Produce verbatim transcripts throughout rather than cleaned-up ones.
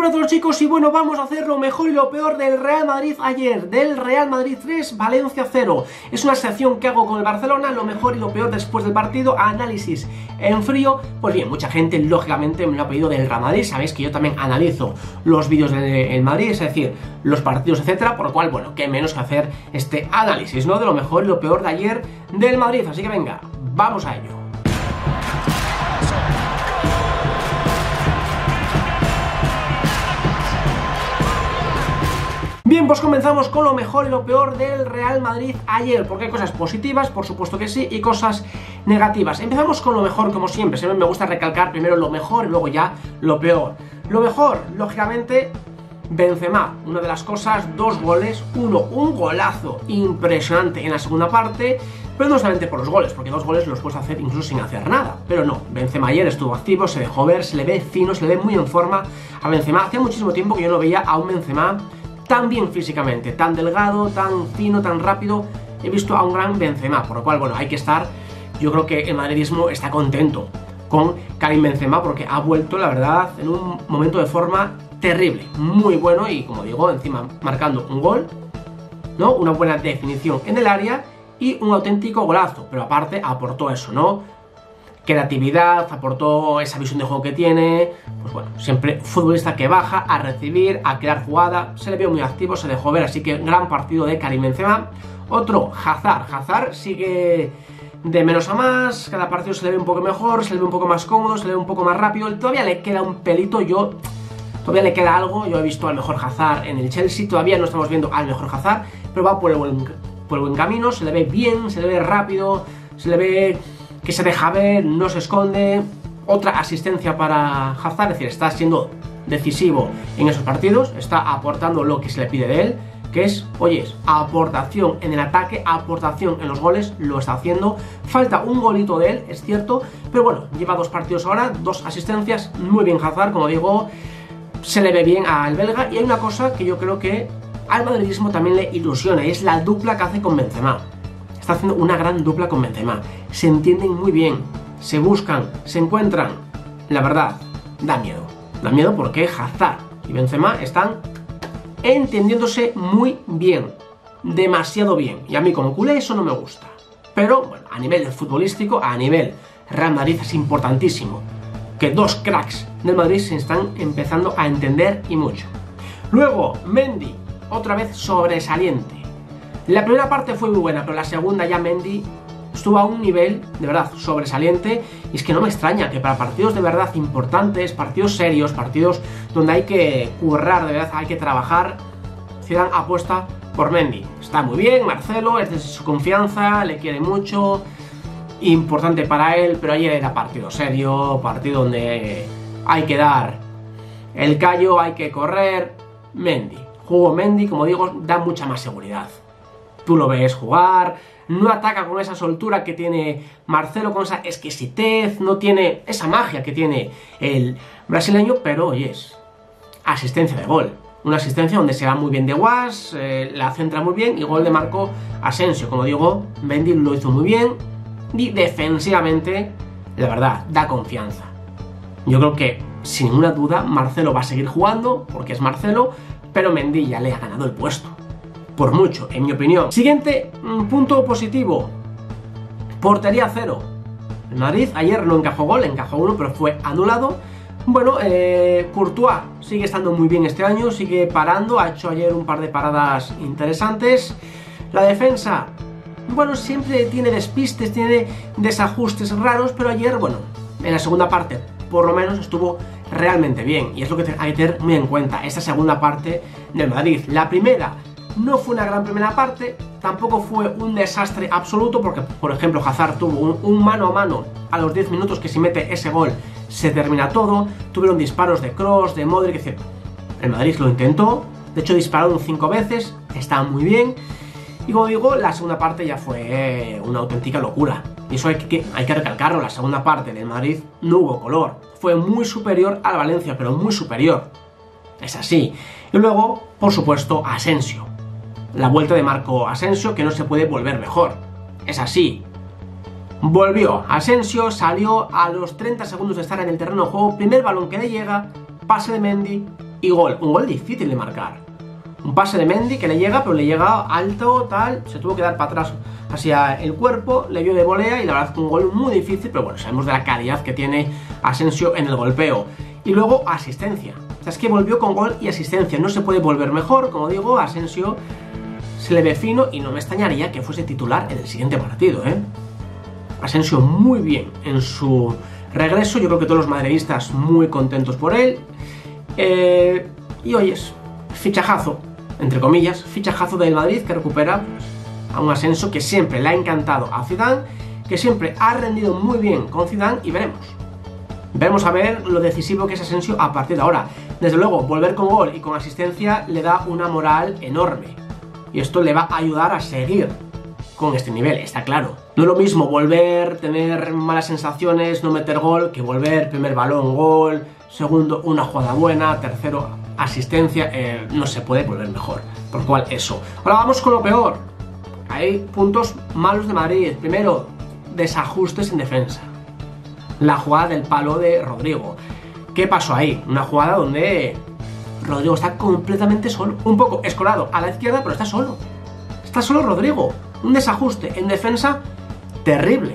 Hola a todos chicos, y bueno, vamos a hacer lo mejor y lo peor del Real Madrid ayer, del Real Madrid tres, Valencia cero. Es una sección que hago con el Barcelona, lo mejor y lo peor después del partido, análisis en frío. Pues bien, mucha gente lógicamente me lo ha pedido del Real Madrid, sabéis que yo también analizo los vídeos del Madrid, es decir, los partidos, etcétera, por lo cual, bueno, qué menos que hacer este análisis, ¿no? De lo mejor y lo peor de ayer del Madrid, así que venga, vamos a ello. Bien, pues comenzamos con lo mejor y lo peor del Real Madrid ayer, porque hay cosas positivas, por supuesto que sí, y cosas negativas. Empezamos con lo mejor, como siempre, siempre me gusta recalcar primero lo mejor y luego ya lo peor. Lo mejor, lógicamente, Benzema, una de las cosas, dos goles, uno, un golazo impresionante en la segunda parte, pero no solamente por los goles, porque dos goles los puedes hacer incluso sin hacer nada, pero no, Benzema ayer estuvo activo, se dejó ver, se le ve fino, se le ve muy en forma a Benzema. Hacía muchísimo tiempo que yo no veía a un Benzema tan bien físicamente, tan delgado, tan fino, tan rápido. He visto a un gran Benzema, por lo cual, bueno, hay que estar, yo creo que el madridismo está contento con Karim Benzema, porque ha vuelto, la verdad, en un momento de forma terrible, muy bueno, y como digo, encima marcando un gol, ¿no? Una buena definición en el área y un auténtico golazo, pero aparte aportó eso, ¿no? Creatividad, aportó esa visión de juego que tiene. Pues bueno, siempre futbolista que baja a recibir, a crear jugada, se le vio muy activo, se dejó ver, así que gran partido de Karim Benzema. Otro, Hazard, Hazard sigue de menos a más, cada partido se le ve un poco mejor, se le ve un poco más cómodo, se le ve un poco más rápido, todavía le queda un pelito, yo, todavía le queda algo, yo he visto al mejor Hazard en el Chelsea, todavía no estamos viendo al mejor Hazard, pero va por el buen, por el buen camino, se le ve bien, se le ve rápido, se le ve que se deja ver, no se esconde. Otra asistencia para Hazard, es decir, está siendo decisivo en esos partidos, está aportando lo que se le pide de él, que es, oye, aportación en el ataque, aportación en los goles, lo está haciendo. Falta un golito de él, es cierto, pero bueno, lleva dos partidos ahora, dos asistencias, muy bien Hazard, como digo, se le ve bien al belga. Y hay una cosa que yo creo que al madridismo también le ilusiona, y es la dupla que hace con Benzema. Está haciendo una gran dupla con Benzema, se entienden muy bien, se buscan, se encuentran. La verdad, da miedo, da miedo porque Hazard y Benzema están entendiéndose muy bien, demasiado bien, y a mí como culé eso no me gusta. Pero bueno, a nivel futbolístico, a nivel Real Madrid es importantísimo que dos cracks del Madrid se están empezando a entender, y mucho. Luego, Mendy, otra vez sobresaliente. La primera parte fue muy buena, pero la segunda ya Mendy estuvo a un nivel de verdad sobresaliente, y es que no me extraña que para partidos de verdad importantes, partidos serios, partidos donde hay que currar, de verdad hay que trabajar, Zidane apuesta por Mendy. Está muy bien, Marcelo es de su confianza, le quiere mucho, importante para él, pero ayer era partido serio, partido donde hay que dar el callo, hay que correr. Mendy, jugó Mendy, como digo, da mucha más seguridad. Tú lo ves jugar, no ataca con esa soltura que tiene Marcelo, con esa exquisitez, no tiene esa magia que tiene el brasileño, pero oyes, asistencia de gol. Una asistencia donde se va muy bien de Guas, eh, la centra muy bien, y gol de Marco Asensio. Como digo, Mendy lo hizo muy bien, y defensivamente, la verdad, da confianza. Yo creo que, sin ninguna duda, Marcelo va a seguir jugando, porque es Marcelo, pero Mendy ya le ha ganado el puesto. Por mucho, en mi opinión. Siguiente punto positivo, portería cero. El Madrid ayer no encajó gol, encajó uno, pero fue anulado. Bueno, eh, Courtois sigue estando muy bien este año, sigue parando, ha hecho ayer un par de paradas interesantes. La defensa, bueno, siempre tiene despistes, tiene desajustes raros, pero ayer, bueno, en la segunda parte, por lo menos estuvo realmente bien. Y es lo que hay que tener muy en cuenta, esta segunda parte del Madrid. La primera no fue una gran primera parte, tampoco fue un desastre absoluto, porque por ejemplo Hazard tuvo un, un mano a mano a los diez minutos que si mete ese gol se termina todo. Tuvieron disparos de Kroos, de Modric, es decir, el Madrid lo intentó, de hecho dispararon cinco veces, estaba muy bien. Y como digo, la segunda parte ya fue una auténtica locura, y eso hay que, hay que recalcarlo. La segunda parte del Madrid no hubo color, fue muy superior al Valencia, pero muy superior, es así. Y luego, por supuesto, Asensio. La vuelta de Marco Asensio, que no se puede volver mejor. Es así. Volvió Asensio, salió a los treinta segundos de estar en el terreno de juego, primer balón que le llega, pase de Mendy, y gol. Un gol difícil de marcar. Un pase de Mendy que le llega, pero le llega alto, tal, se tuvo que dar para atrás hacia el cuerpo, le dio de volea y la verdad es que un gol muy difícil, pero bueno, sabemos de la calidad que tiene Asensio en el golpeo. Y luego asistencia. O sea, es que volvió con gol y asistencia. No se puede volver mejor, como digo, Asensio se le ve fino y no me extrañaría que fuese titular en el siguiente partido, ¿eh? Asensio muy bien en su regreso, yo creo que todos los madridistas muy contentos por él. Eh, y oyes, fichajazo, entre comillas, fichajazo del Madrid que recupera pues, a un Asensio que siempre le ha encantado a Zidane, que siempre ha rendido muy bien con Zidane y veremos. Veremos a ver lo decisivo que es Asensio a partir de ahora. Desde luego, volver con gol y con asistencia le da una moral enorme. Y esto le va a ayudar a seguir con este nivel, está claro. No es lo mismo volver, tener malas sensaciones, no meter gol, que volver, primer balón, gol, segundo, una jugada buena, tercero, asistencia, eh, no se puede volver mejor. Por lo cual, eso. Ahora vamos con lo peor. Hay puntos malos de Madrid. Primero, desajustes en defensa. La jugada del palo de Rodrigo. ¿Qué pasó ahí? Una jugada donde Rodrigo está completamente solo. Un poco escorado a la izquierda, pero está solo. Está solo Rodrigo. Un desajuste en defensa terrible.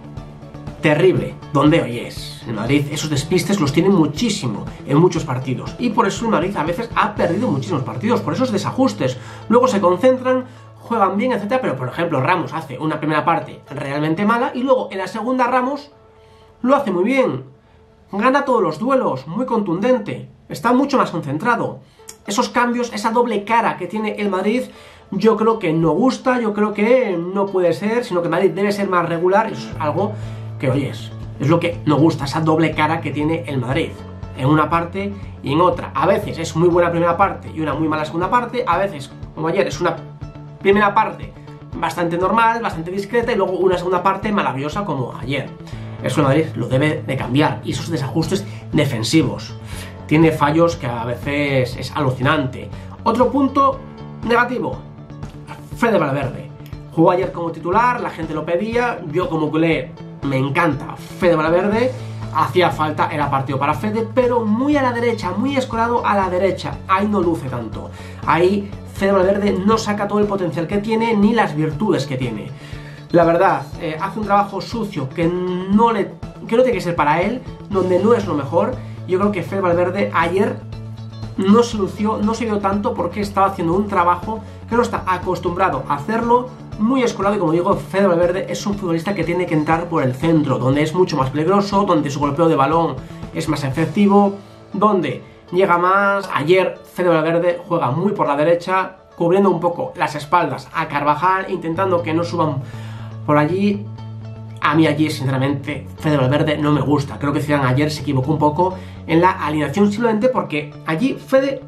Terrible. Donde, oyes, en Madrid esos despistes los tienen muchísimo en muchos partidos. Y por eso el Madrid a veces ha perdido muchísimos partidos. Por esos desajustes. Luego se concentran, juegan bien, etcétera. Pero, por ejemplo, Ramos hace una primera parte realmente mala y luego en la segunda Ramos lo hace muy bien. Gana todos los duelos, muy contundente. Está mucho más concentrado. Esos cambios, esa doble cara que tiene el Madrid, yo creo que no gusta, yo creo que no puede ser, sino que el Madrid debe ser más regular. Eso es algo que, oyes, es lo que no gusta, esa doble cara que tiene el Madrid. En una parte y en otra. A veces es muy buena primera parte y una muy mala segunda parte. A veces, como ayer, es una primera parte bastante normal, bastante discreta y luego una segunda parte maravillosa como ayer. Eso el Madrid lo debe de cambiar. Y esos desajustes defensivos. Tiene fallos que a veces es alucinante. Otro punto negativo. Fede Valverde. Jugó ayer como titular, la gente lo pedía. Yo como culé me encanta Fede Valverde. Hacía falta, era partido para Fede, pero muy a la derecha, muy escorado a la derecha. Ahí no luce tanto. Ahí Fede Valverde no saca todo el potencial que tiene ni las virtudes que tiene. La verdad, eh, hace un trabajo sucio que no, le, que no tiene que ser para él, donde no es lo mejor. Yo creo que Fede Valverde ayer no se lució, no se vio tanto porque estaba haciendo un trabajo que no está acostumbrado a hacerlo, muy escolado. Y como digo, Fede Valverde es un futbolista que tiene que entrar por el centro, donde es mucho más peligroso, donde su golpeo de balón es más efectivo, donde llega más. Ayer Fede Valverde juega muy por la derecha, cubriendo un poco las espaldas a Carvajal, intentando que no suban por allí. A mí allí, sinceramente, Fede Valverde no me gusta. Creo que Zidane ayer se equivocó un poco en la alineación, simplemente porque allí Fede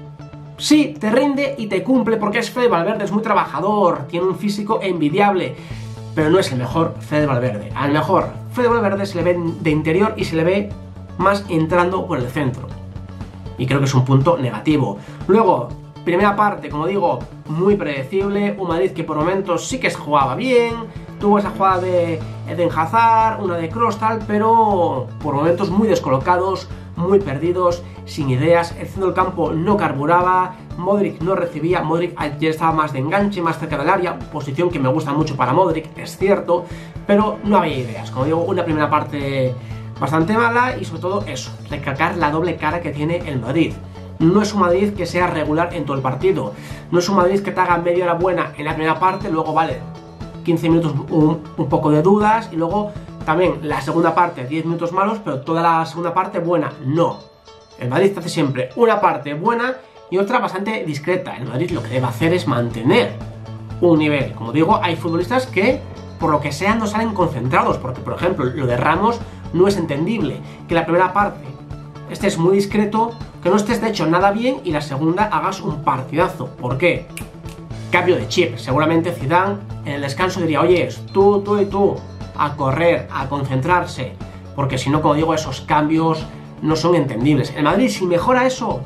sí te rinde y te cumple, porque es Fede Valverde, es muy trabajador, tiene un físico envidiable, pero no es el mejor Fede Valverde. Al mejor Fede Valverde se le ve de interior y se le ve más entrando por el centro. Y creo que es un punto negativo. Luego, primera parte, como digo, muy predecible. Un Madrid que por momentos sí que se jugaba bien. Tuvo esa jugada de Eden Hazard, una de Kroos, tal, pero por momentos muy descolocados, muy perdidos, sin ideas. El centro del campo no carburaba, Modric no recibía. Modric ayer estaba más de enganche, más cerca del área, posición que me gusta mucho para Modric, es cierto, pero no había ideas. Como digo, una primera parte bastante mala y sobre todo eso, recalcar la doble cara que tiene el Madrid. No es un Madrid que sea regular en todo el partido, no es un Madrid que te haga media hora buena en la primera parte, luego vale quince minutos un, un poco de dudas y luego también la segunda parte diez minutos malos, pero toda la segunda parte buena. No, el Madrid hace siempre una parte buena y otra bastante discreta. El Madrid lo que debe hacer es mantener un nivel. Como digo, hay futbolistas que por lo que sea no salen concentrados, porque por ejemplo lo de Ramos no es entendible que la primera parte estés muy discreto, que no estés de hecho nada bien y la segunda hagas un partidazo. ¿Por qué? Cambio de chip. Seguramente Zidane en el descanso diría, oye, tú, tú y tú, a correr, a concentrarse, porque si no, como digo, esos cambios no son entendibles. El Madrid, si mejora eso,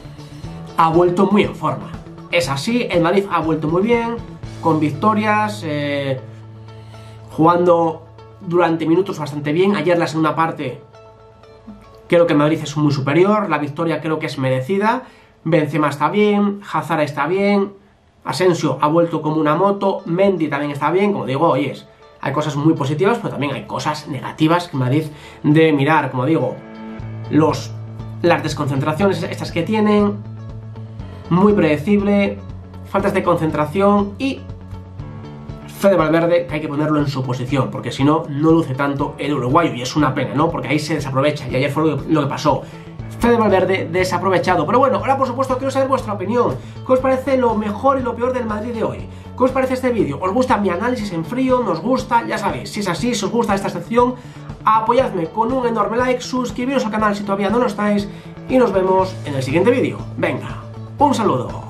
ha vuelto muy en forma. Es así, el Madrid ha vuelto muy bien, con victorias, eh, jugando durante minutos bastante bien. Ayer la segunda parte Creo que el Madrid es muy superior, la victoria creo que es merecida. Benzema está bien, Hazard está bien, Asensio ha vuelto como una moto, Mendy también está bien. Como digo, oyes, hay cosas muy positivas, pero también hay cosas negativas que Madrid debe mirar. Como digo, los, las desconcentraciones estas que tienen, muy predecible, faltas de concentración y Fede Valverde, que hay que ponerlo en su posición, porque si no, no luce tanto el uruguayo, y es una pena, ¿no? Porque ahí se desaprovecha, y ayer fue lo que, lo que pasó. Fede Valverde desaprovechado. Pero bueno, ahora por supuesto quiero saber vuestra opinión. ¿Qué os parece lo mejor y lo peor del Madrid de hoy? ¿Qué os parece este vídeo? ¿Os gusta mi análisis en frío? ¿Nos gusta? Ya sabéis, si es así, si os gusta esta sección, apoyadme con un enorme like, suscribiros al canal si todavía no lo estáis, y nos vemos en el siguiente vídeo. Venga, un saludo.